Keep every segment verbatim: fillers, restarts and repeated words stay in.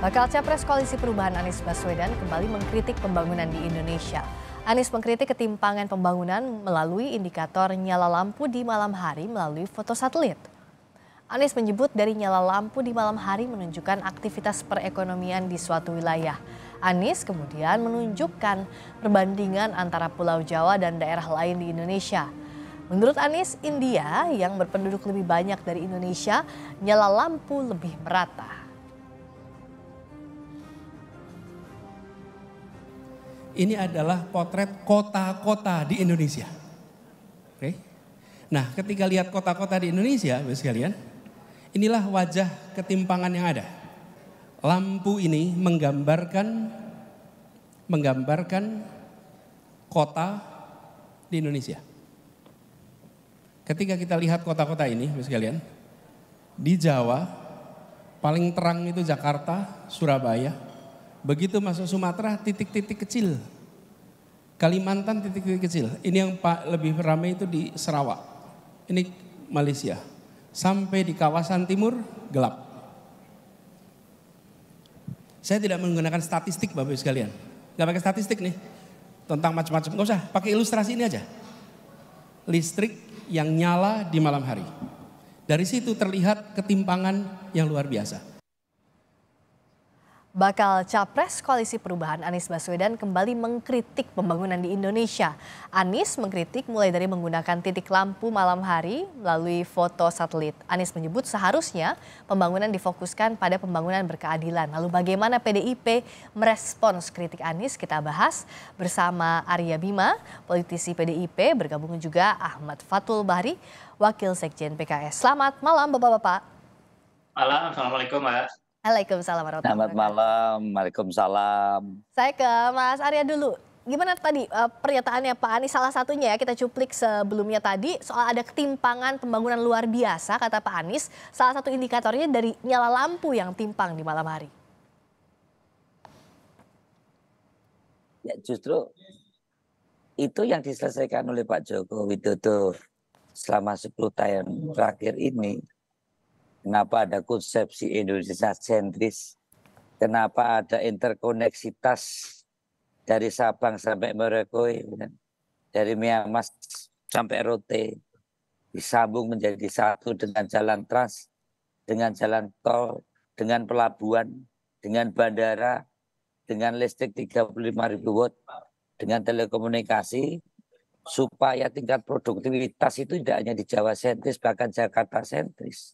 Bakal Capres Koalisi Perubahan Anies Baswedan kembali mengkritik pembangunan di Indonesia. Anies mengkritik ketimpangan pembangunan melalui indikator nyala lampu di malam hari melalui foto satelit. Anies menyebut dari nyala lampu di malam hari menunjukkan aktivitas perekonomian di suatu wilayah. Anies kemudian menunjukkan perbandingan antara Pulau Jawa dan daerah lain di Indonesia. Menurut Anies, India yang berpenduduk lebih banyak dari Indonesia, nyala lampu lebih merata. Ini adalah potret kota-kota di Indonesia. Oke. Nah, ketika lihat kota-kota di Indonesia, Bapak sekalian, inilah wajah ketimpangan yang ada. Lampu ini menggambarkan menggambarkan kota di Indonesia. Ketika kita lihat kota-kota ini, Bapak sekalian, di Jawa paling terang itu Jakarta, Surabaya. Begitu masuk Sumatera, titik-titik kecil. Kalimantan, titik-titik kecil. Ini yang pak lebih ramai itu di Sarawak. Ini Malaysia. Sampai di kawasan timur, gelap. Saya tidak menggunakan statistik Bapak Ibu sekalian. Gak pakai statistik nih. Tentang macam-macam. Gak usah, pakai ilustrasi ini aja. Listrik yang nyala di malam hari. Dari situ terlihat ketimpangan yang luar biasa. Bakal Capres Koalisi Perubahan Anies Baswedan kembali mengkritik pembangunan di Indonesia. Anies mengkritik mulai dari menggunakan titik lampu malam hari melalui foto satelit. Anies menyebut seharusnya pembangunan difokuskan pada pembangunan berkeadilan. Lalu bagaimana P D I P merespons kritik Anies? Kita bahas bersama Arya Bima, politisi P D I P, bergabung juga Ahmad Fathul Bahri, Wakil Sekjen P K S. Selamat malam Bapak-Bapak. Malam, Assalamualaikum Mas. Waalaikumsalam warahmatullahi Selamat malam, Waalaikumsalam. Saya ke Mas Arya dulu. Gimana tadi uh, pernyataannya Pak Anies, salah satunya ya kita cuplik sebelumnya tadi soal ada ketimpangan pembangunan luar biasa kata Pak Anies. Salah satu indikatornya dari nyala lampu yang timpang di malam hari. Ya justru itu yang diselesaikan oleh Pak Joko Widodo selama sepuluh tahun terakhir ini. Kenapa ada konsepsi Indonesia sentris, kenapa ada interkoneksitas dari Sabang sampai Merauke, dari Myanmar sampai Rote, disambung menjadi satu dengan jalan trans, dengan jalan tol, dengan pelabuhan, dengan bandara, dengan listrik tiga puluh lima ribu watt, dengan telekomunikasi, supaya tingkat produktivitas itu tidak hanya di Jawa sentris, bahkan Jakarta sentris.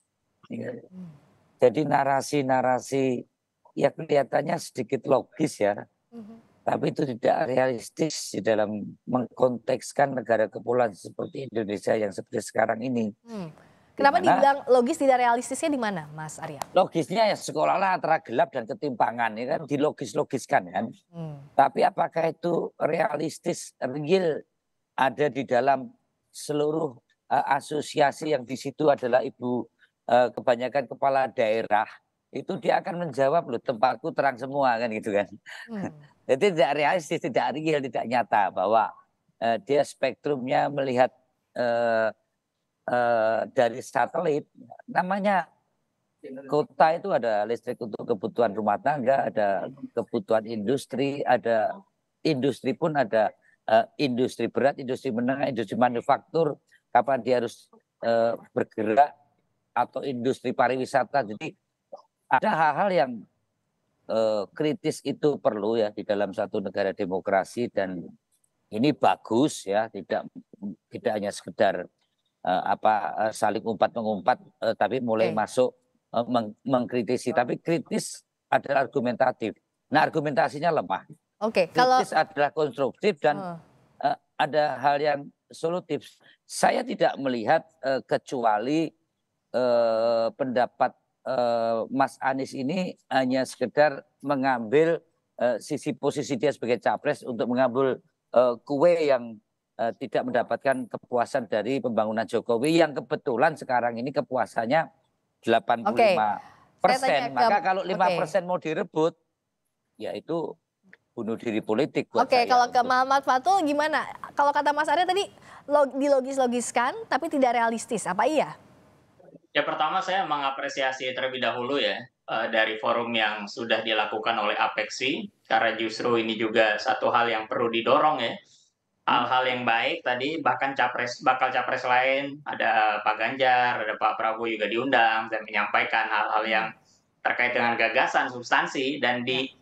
Jadi narasi-narasi ya kelihatannya sedikit logis ya, mm-hmm. tapi itu tidak realistis di dalam mengkontekskan negara kepulauan seperti Indonesia yang seperti sekarang ini. Hmm. Kenapa dimana, dibilang logis tidak realistisnya di mana, Mas Arya? Logisnya ya sekolah-lah antara gelap dan ketimpangan, ya kan dilogis-logiskan kan. Hmm. Tapi apakah itu realistis, real ada di dalam seluruh uh, asosiasi yang di situ adalah ibu kebanyakan kepala daerah, itu dia akan menjawab loh tempatku terang semua kan gitu kan. Hmm. Jadi tidak realistis, tidak real, tidak nyata bahwa uh, dia spektrumnya melihat uh, uh, dari satelit. Namanya kota itu ada listrik untuk kebutuhan rumah tangga, ada kebutuhan industri, ada industri pun ada uh, industri berat, industri menengah, industri manufaktur, kapan dia harus uh, bergerak, atau industri pariwisata. Jadi ada hal-hal yang uh, kritis itu perlu ya di dalam satu negara demokrasi, dan ini bagus ya, tidak tidak hanya sekedar uh, apa uh, saling umpat mengumpat, uh, tapi mulai okay. masuk uh, meng mengkritisi, tapi kritis adalah argumentatif. Nah, argumentasinya lemah. Oke, okay, kritis kalau adalah konstruktif dan uh. Uh, ada hal yang solutif. Saya tidak melihat uh, kecuali Eh, pendapat eh, Mas Anies ini hanya sekedar mengambil eh, sisi posisi dia sebagai capres untuk mengambil eh, kue yang eh, tidak mendapatkan kepuasan dari pembangunan Jokowi yang kebetulan sekarang ini kepuasannya delapan puluh lima persen. Okay. Maka kalau lima persen okay. mau direbut, ya itu bunuh diri politik buat Oke, saya. kalau ke Muhammad Fathul gimana? Kalau kata Mas Arya tadi log, dilogis-logiskan tapi tidak realistis, apa iya? Ya pertama saya mengapresiasi terlebih dahulu ya, eee, dari forum yang sudah dilakukan oleh Apexi, karena justru ini juga satu hal yang perlu didorong ya. Hal-hal yang baik tadi bahkan capres bakal capres lain, ada Pak Ganjar, ada Pak Prabowo juga diundang dan menyampaikan hal-hal yang Hmm, terkait dengan gagasan, substansi dan ya, di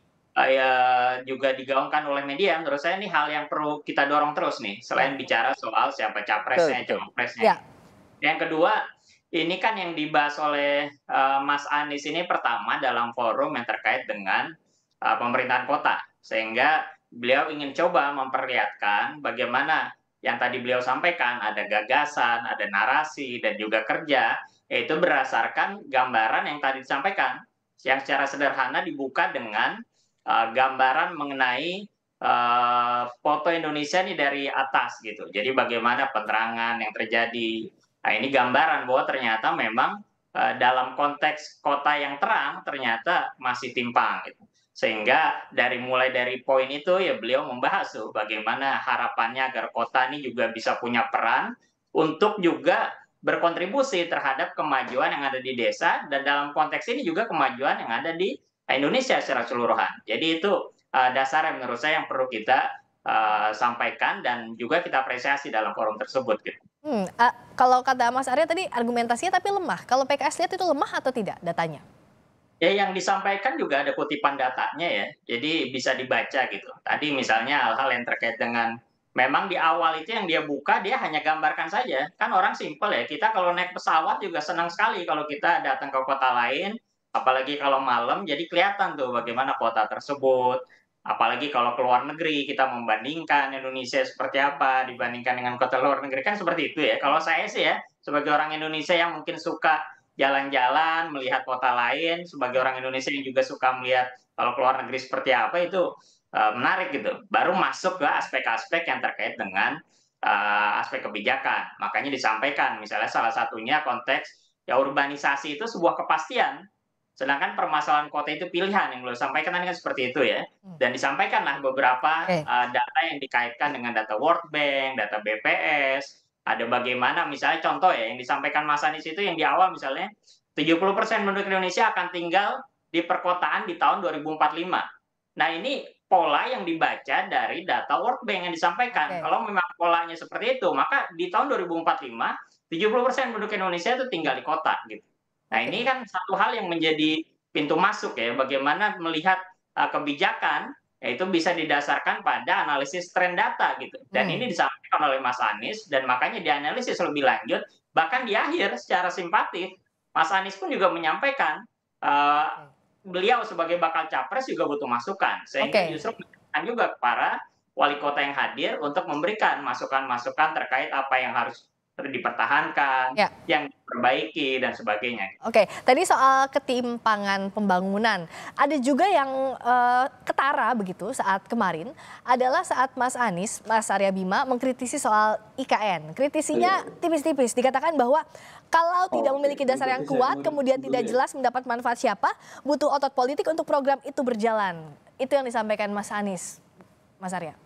eee, juga digaungkan oleh media. Menurut saya ini hal yang perlu kita dorong terus nih, ya, selain bicara soal siapa Betul, capresnya, betul. cawapresnya. ya. Yang kedua, ini kan yang dibahas oleh, eee, Mas Anies ini pertama dalam forum yang terkait dengan, eee, pemerintahan kota. Sehingga beliau ingin coba memperlihatkan bagaimana yang tadi beliau sampaikan, ada gagasan, ada narasi, dan juga kerja, yaitu berdasarkan gambaran yang tadi disampaikan, yang secara sederhana dibuka dengan, eee, gambaran mengenai, eee, foto Indonesia nih dari atas gitu. Jadi bagaimana penerangan yang terjadi. Nah, ini gambaran bahwa ternyata memang, eee, dalam konteks kota yang terang ternyata masih timpang gitu. Sehingga dari mulai dari poin itu ya beliau membahas tuh bagaimana harapannya agar kota ini juga bisa punya peran untuk juga berkontribusi terhadap kemajuan yang ada di desa dan dalam konteks ini juga kemajuan yang ada di Indonesia secara keseluruhan. Jadi itu, eee, dasar yang menurut saya yang perlu kita, eee, sampaikan dan juga kita apresiasi dalam forum tersebut gitu. Hmm, a kalau kata Mas Arya tadi argumentasinya tapi lemah. Kalau P K S lihat itu lemah atau tidak datanya? Ya yang disampaikan juga ada kutipan datanya ya, jadi bisa dibaca gitu. Tadi misalnya hal-hal yang terkait dengan memang di awal itu yang dia buka dia hanya gambarkan saja. Kan orang simpel ya, kita kalau naik pesawat juga senang sekali kalau kita datang ke kota lain, apalagi kalau malam jadi kelihatan tuh bagaimana kota tersebut. Apalagi kalau ke luar negeri kita membandingkan Indonesia seperti apa dibandingkan dengan kota luar negeri kan seperti itu ya. Kalau saya sih ya sebagai orang Indonesia yang mungkin suka jalan-jalan, melihat kota lain, sebagai Ya, orang Indonesia yang juga suka melihat kalau ke luar negeri seperti apa itu, eee, menarik gitu. Baru masuk ke aspek-aspek yang terkait dengan, eee, aspek kebijakan. Makanya disampaikan misalnya salah satunya konteks ya urbanisasi itu sebuah kepastian, sedangkan permasalahan kota itu pilihan yang beliau sampaikan tadi kan seperti itu ya. hmm, Dan disampaikanlah beberapa, oke, eee, data yang dikaitkan dengan data World Bank, data B P S, ada bagaimana misalnya contoh ya yang disampaikan Mas Anies itu yang di awal misalnya tujuh puluh persen penduduk Indonesia akan tinggal di perkotaan di tahun dua ribu empat puluh lima. Nah, ini pola yang dibaca dari data World Bank yang disampaikan. oke, Kalau memang polanya seperti itu, maka di tahun dua ribu empat puluh lima, tujuh puluh persen penduduk Indonesia itu tinggal di kota gitu. Nah, ini oke, kan satu hal yang menjadi pintu masuk ya, bagaimana melihat uh, kebijakan yaitu bisa didasarkan pada analisis tren data gitu. Dan hmm, ini disampaikan oleh Mas Anies dan makanya dianalisis lebih lanjut, bahkan di akhir secara simpatik Mas Anies pun juga menyampaikan uh, oke, beliau sebagai bakal capres juga butuh masukan, sehingga oke. justru menyampaikan juga para wali kota yang hadir untuk memberikan masukan-masukan terkait apa yang harus dipertahankan, Ya. yang diperbaiki dan sebagainya. Oke, tadi soal ketimpangan pembangunan, ada juga yang eh, ketara begitu saat kemarin adalah saat Mas Anies, Mas Arya Bima mengkritisi soal I K N. Kritisinya tipis-tipis, dikatakan bahwa kalau tidak memiliki dasar yang kuat, kemudian tidak jelas mendapat manfaat siapa, butuh otot politik untuk program itu berjalan. Itu yang disampaikan Mas Anies, Mas Arya.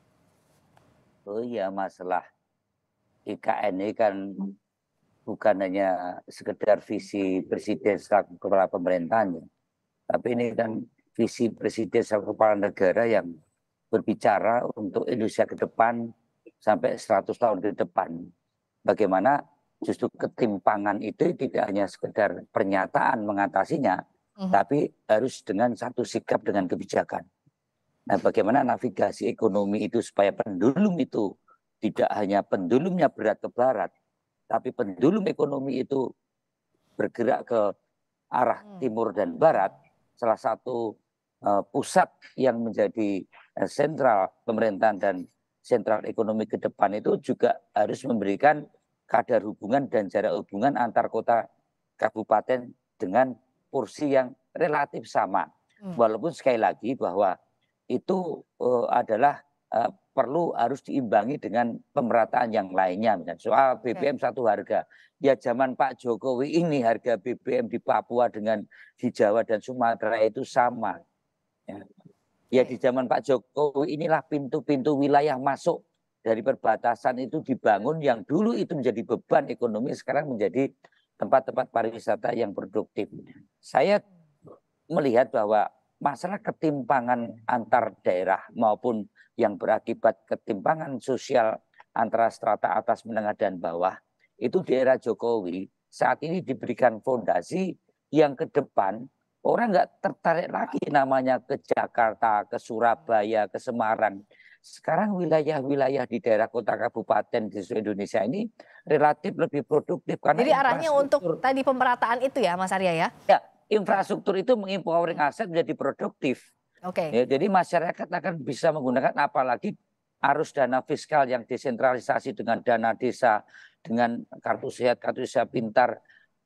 Oh iya, masalah I K N ini kan bukan hanya sekedar visi presiden selaku kepala pemerintahannya, tapi ini kan visi presiden selaku kepala negara yang berbicara untuk Indonesia ke depan sampai seratus tahun ke depan. Bagaimana justru ketimpangan itu tidak hanya sekedar pernyataan mengatasinya, Mhm. tapi harus dengan satu sikap dengan kebijakan. Nah, bagaimana navigasi ekonomi itu supaya pendulum itu tidak hanya pendulumnya berat ke barat, tapi pendulum ekonomi itu bergerak ke arah Hmm. timur dan barat. Salah satu uh, pusat yang menjadi uh, sentral pemerintahan dan sentral ekonomi ke depan itu juga harus memberikan kadar hubungan dan jarak hubungan antar kota kabupaten dengan porsi yang relatif sama. Hmm. Walaupun sekali lagi bahwa itu uh, adalah uh, perlu harus diimbangi dengan pemerataan yang lainnya. Misalnya soal B B M satu harga. Ya zaman Pak Jokowi ini harga B B M di Papua dengan di Jawa dan Sumatera itu sama. Ya, ya di zaman Pak Jokowi inilah pintu-pintu wilayah masuk dari perbatasan itu dibangun yang dulu itu menjadi beban ekonomi sekarang menjadi tempat-tempat pariwisata yang produktif. Saya melihat bahwa masalah ketimpangan antar daerah maupun yang berakibat ketimpangan sosial antara strata atas, menengah, dan bawah, itu di era Jokowi saat ini diberikan fondasi yang ke depan orang nggak tertarik lagi namanya ke Jakarta, ke Surabaya, ke Semarang. Sekarang wilayah-wilayah di daerah kota kabupaten di seluruh Indonesia ini relatif lebih produktif. Karena Jadi arahnya untuk tadi pemerataan itu ya Mas Arya ya? Ya, infrastruktur itu mengempowering aset menjadi produktif. Oke. Ya, jadi masyarakat akan bisa menggunakan, apalagi arus dana fiskal yang desentralisasi dengan dana desa, dengan kartu sehat, kartu desa pintar.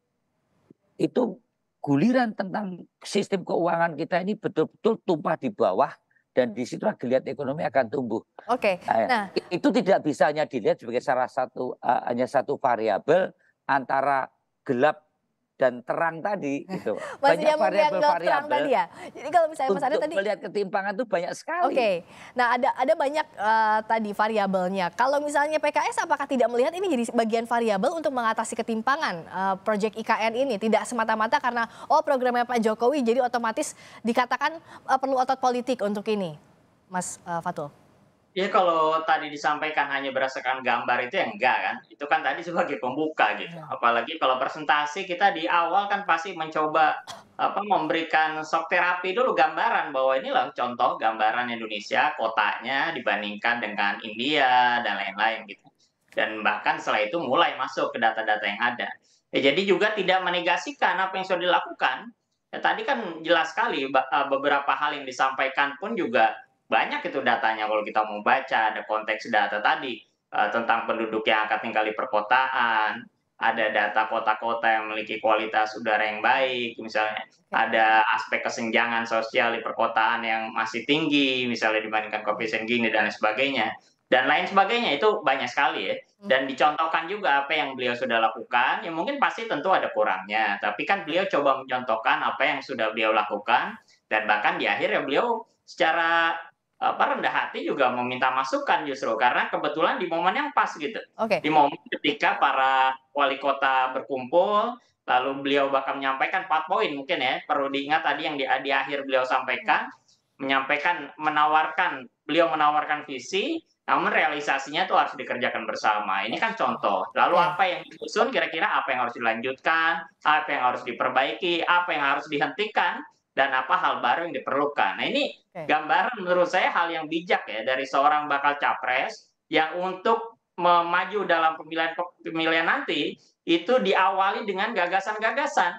Itu guliran tentang sistem keuangan kita ini betul-betul tumpah di bawah, dan di situ geliat ekonomi akan tumbuh. Oke. Nah, itu tidak bisa hanya dilihat sebagai salah satu uh, hanya satu variabel antara gelap dan terang tadi gitu. Banyak variabel-variabel tadi ya. Jadi kalau misalnya Mas Arya tadi melihat ketimpangan itu banyak sekali. Oke. Okay. Nah, ada ada banyak uh, tadi variabelnya. Kalau misalnya P K S apakah tidak melihat ini jadi bagian variabel untuk mengatasi ketimpangan uh, proyek I K N ini, tidak semata-mata karena oh programnya Pak Jokowi jadi otomatis dikatakan uh, perlu otot politik untuk ini. Mas uh, Fatul. Ya kalau tadi disampaikan hanya berdasarkan gambar itu ya enggak kan. Itu kan tadi sebagai pembuka gitu. Apalagi kalau presentasi kita di awal kan pasti mencoba apa memberikan shock terapi dulu, gambaran bahwa inilah contoh gambaran Indonesia kotanya dibandingkan dengan India dan lain-lain gitu. Dan bahkan setelah itu mulai masuk ke data-data yang ada. Ya, jadi juga tidak menegasikan apa yang sudah dilakukan. Ya, tadi kan jelas sekali beberapa hal yang disampaikan pun juga banyak itu datanya kalau kita mau baca, ada konteks data tadi uh, tentang penduduk yang akan tinggal di perkotaan, ada data kota-kota yang memiliki kualitas udara yang baik, misalnya ada aspek kesenjangan sosial di perkotaan yang masih tinggi, misalnya dibandingkan koefisien Gini dan lain sebagainya, dan lain sebagainya. Itu banyak sekali ya, dan dicontohkan juga apa yang beliau sudah lakukan. Ya mungkin pasti tentu ada kurangnya, tapi kan beliau coba mencontohkan apa yang sudah beliau lakukan, dan bahkan di akhir ya beliau secara apa rendah hati juga meminta masukan justru karena kebetulan di momen yang pas gitu. Okay. Di momen ketika para wali kota berkumpul, lalu beliau bahkan menyampaikan empat poin mungkin ya, perlu diingat tadi yang di, di akhir beliau sampaikan, hmm. menyampaikan, menawarkan, beliau menawarkan visi, namun realisasinya itu harus dikerjakan bersama. Ini kan contoh. Lalu okay. apa yang disusun, kira-kira apa yang harus dilanjutkan, apa yang harus diperbaiki, apa yang harus dihentikan, dan apa hal baru yang diperlukan. Nah ini okay. gambaran menurut saya hal yang bijak ya dari seorang bakal capres yang untuk maju dalam pemilihan pemilihan nanti itu diawali dengan gagasan-gagasan.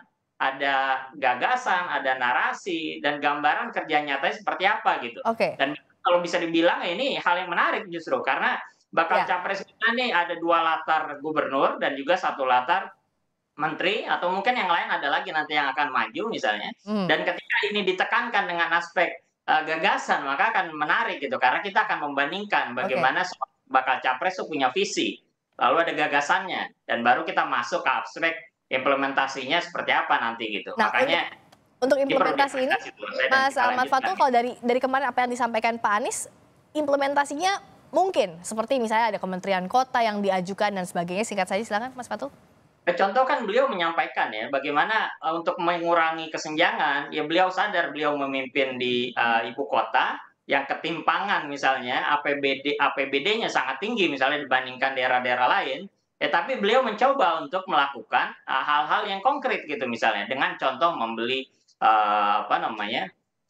Ada gagasan, ada narasi, dan gambaran kerja nyatanya seperti apa gitu. Okay. Dan kalau bisa dibilang ini hal yang menarik justru karena bakal yeah. capres kita nih ada dua latar gubernur dan juga satu latar menteri, atau mungkin yang lain ada lagi nanti yang akan maju misalnya. Hmm. Dan ketika ini ditekankan dengan aspek uh, gagasan, maka akan menarik gitu karena kita akan membandingkan bagaimana okay. bakal capres itu punya visi, lalu ada gagasannya, dan baru kita masuk ke aspek implementasinya seperti apa nanti gitu. Nah, makanya untuk, untuk implementasi ini, Mas Ahmad Fatul, kalau dari dari kemarin apa yang disampaikan Pak Anies, implementasinya mungkin seperti misalnya ada Kementerian Kota yang diajukan dan sebagainya. Singkat saja silakan Mas Fatul. Contoh kan beliau menyampaikan ya bagaimana uh, untuk mengurangi kesenjangan, ya beliau sadar beliau memimpin di uh, ibu kota yang ketimpangan misalnya A P B D A P B D-nya sangat tinggi misalnya dibandingkan daerah-daerah lain, ya tapi beliau mencoba untuk melakukan hal-hal uh, yang konkret gitu misalnya dengan contoh membeli uh, apa namanya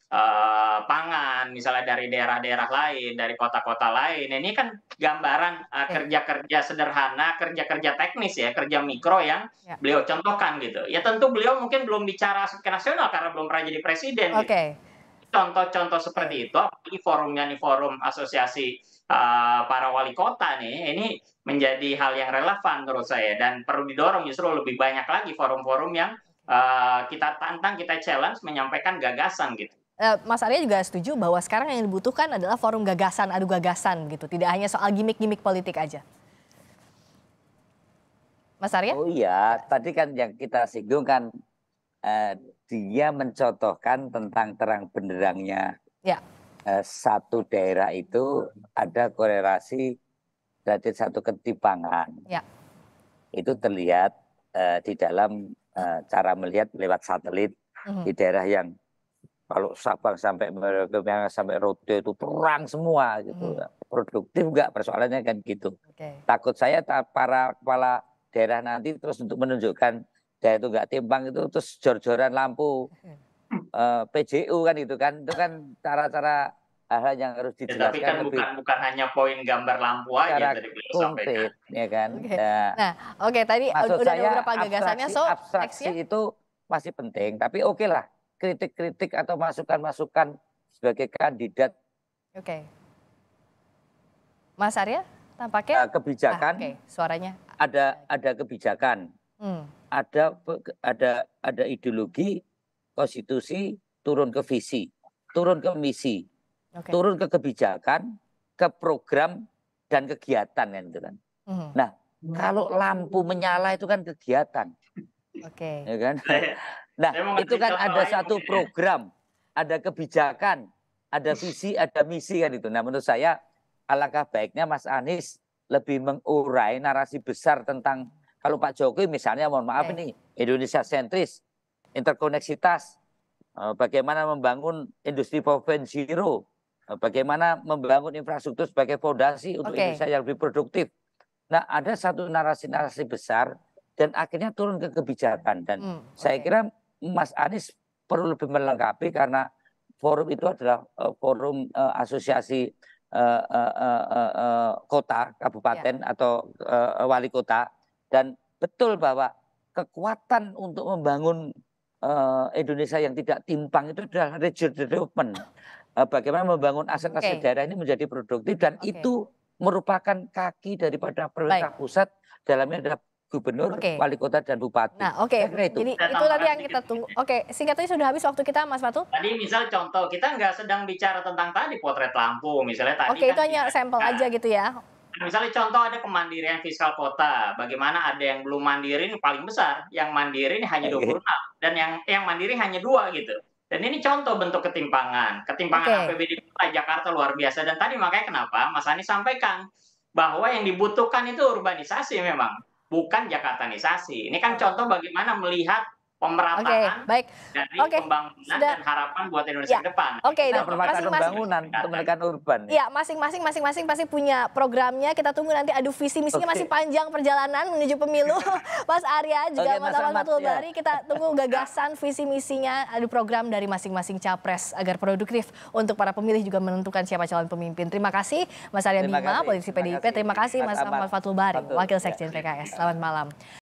Uh, pangan misalnya dari daerah-daerah lain, dari kota-kota lain. Ini kan gambaran uh, kerja-kerja sederhana, kerja-kerja teknis ya, kerja mikro yang ya. beliau contohkan gitu. Ya tentu beliau mungkin belum bicara ke nasional karena belum pernah jadi presiden. Okay. Gitu. Contoh-contoh seperti itu, apalagi forumnya nih forum asosiasi uh, para wali kota nih, ini menjadi hal yang relevan menurut saya dan perlu didorong justru lebih banyak lagi forum-forum yang uh, kita tantang, kita challenge menyampaikan gagasan gitu. Mas Arya juga setuju bahwa sekarang yang dibutuhkan adalah forum gagasan, adu gagasan gitu. Tidak hanya soal gimmick-gimmick politik aja. Mas Arya? Oh iya, tadi kan yang kita singgung kan eh, dia mencontohkan tentang terang benderangnya. Ya. Eh, satu daerah itu ada korelasi dari satu ketimpangan. Ya. Itu terlihat uh, di dalam uh, cara melihat lewat satelit mm-hmm. di daerah yang kalau Sabang sampai Merauke sampai Rote itu terang semua gitu. Hmm. Produktif enggak persoalannya kan gitu. Okay. Takut saya para kepala daerah nanti terus untuk menunjukkan daerah itu enggak timpang itu terus jor-joran lampu uh, P J U kan itu kan. Itu kan cara-cara hal yang harus dijelaskan. Ya, tapi kan bukan bukan hanya poin gambar lampu aja tadi beliau sampaikan. Ya kan. Okay. Nah, nah oke okay, tadi udah ada beberapa gagasannya so abstraksi itu masih penting tapi oke okay lah. Kritik-kritik atau masukan-masukan sebagai kandidat. Oke. Okay. Mas Arya, tampaknya kebijakan. Ah, okay. Suaranya. Ada ada kebijakan. Hmm. Ada ada ada ideologi, konstitusi, turun ke visi, turun ke misi, okay. turun ke kebijakan, ke program dan kegiatan kan itu kan. Hmm. Nah, kalau lampu menyala itu kan kegiatan. Oke. Okay. Ya kan? Nah, itu kan ada satu program, ada kebijakan, ada visi, ada misi kan itu. Nah, menurut saya alangkah baiknya Mas Anies lebih mengurai narasi besar tentang kalau Pak Jokowi misalnya mohon maaf okay. ini Indonesia sentris, interkoneksitas, bagaimana membangun industri empat titik nol, bagaimana membangun infrastruktur sebagai fondasi untuk okay. Indonesia yang lebih produktif. Nah, ada satu narasi-narasi besar dan akhirnya turun ke kebijakan dan hmm, okay. saya kira Mas Anies perlu lebih melengkapi karena forum itu adalah uh, forum uh, asosiasi uh, uh, uh, uh, uh, kota, kabupaten yeah. atau uh, wali kota dan betul bahwa kekuatan untuk membangun uh, Indonesia yang tidak timpang itu adalah regional development. Uh, bagaimana membangun aset-aset okay. daerah ini menjadi produktif dan okay. itu merupakan kaki daripada pemerintah Baik. pusat dalamnya adalah gubernur, okay. wali kota dan bupati. Nah, oke. Okay. Itu. Jadi itu tadi yang kita tunggu. Oke, okay. singkatnya sudah habis waktu kita, Mas Fatul. Tadi misal contoh, kita nggak sedang bicara tentang tadi potret lampu, misalnya tadi. Oke, okay, kan itu hanya sampel nah, aja gitu ya. Misalnya contoh ada kemandirian fiskal kota, bagaimana ada yang belum mandiri ini paling besar, yang mandiri ini hanya dua puluh enam dan yang yang mandiri hanya dua gitu. Dan ini contoh bentuk ketimpangan, ketimpangan okay. A P B D kota Jakarta luar biasa. Dan tadi makanya kenapa Mas Anies sampaikan bahwa yang dibutuhkan itu urbanisasi memang. Bukan Jakartanisasi. Ini kan contoh bagaimana melihat pemerataan okay, baik. dari okay. pembangunan Sudah. dan harapan buat Indonesia ya. ke depan. Oke, okay, nah, masing-masing pembangunan untuk menekan urban. Iya, masing-masing masing-masing pasti punya programnya. Kita tunggu nanti adu visi misinya okay. masih panjang perjalanan menuju pemilu. Mas Arya juga okay, Mas Fatul Bari, ya. Kita tunggu gagasan visi misinya, adu program dari masing-masing capres agar produktif untuk para pemilih juga menentukan siapa calon pemimpin. Terima kasih Mas Arya Bima, politisi P D I P. Terima kasih Mas Ahmad Fatul Bari, Wakil Sekjen P K S. Selamat malam.